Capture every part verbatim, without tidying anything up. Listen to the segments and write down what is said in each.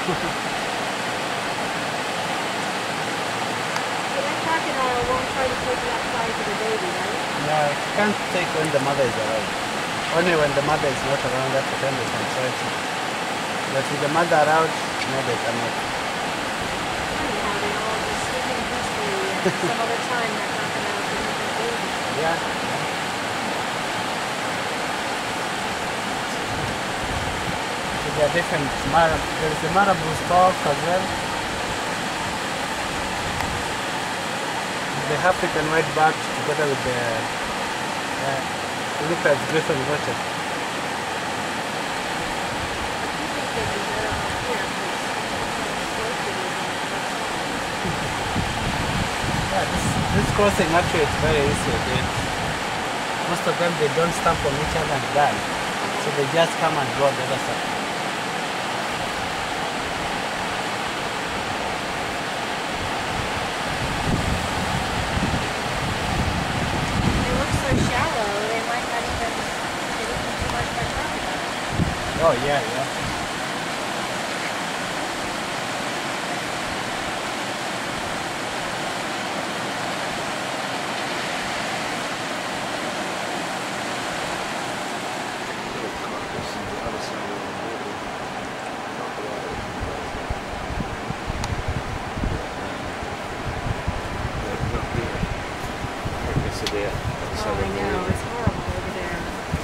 that crocodile won't try to take that side to the baby, right? Yeah, it can't take when the mother is around. Only when the mother is not around, at the time they can try to. But with the mother around, no, they cannot. Funny how they all just sleeping peacefully and some other time that crocodile can make a baby. Yeah. So there are different marab. There is the marabou stock as well. The African white back together with the uh, look at griffon water. Yeah, this, this crossing actually is very easy. They, most of them they don't stamp on each other and die. So they just come and go on the other side. Oh yeah, yeah. Oh, I know, it's horrible over there.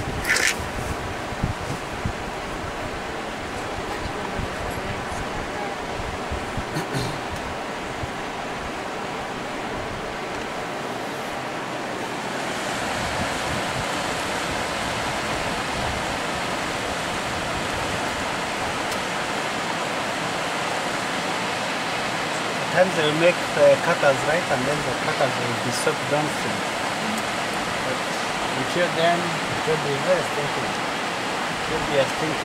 Sometimes they will make the cutters right, and then the cutters will be soaked downstream. But until then, it will be very stinky. It will be a stinky.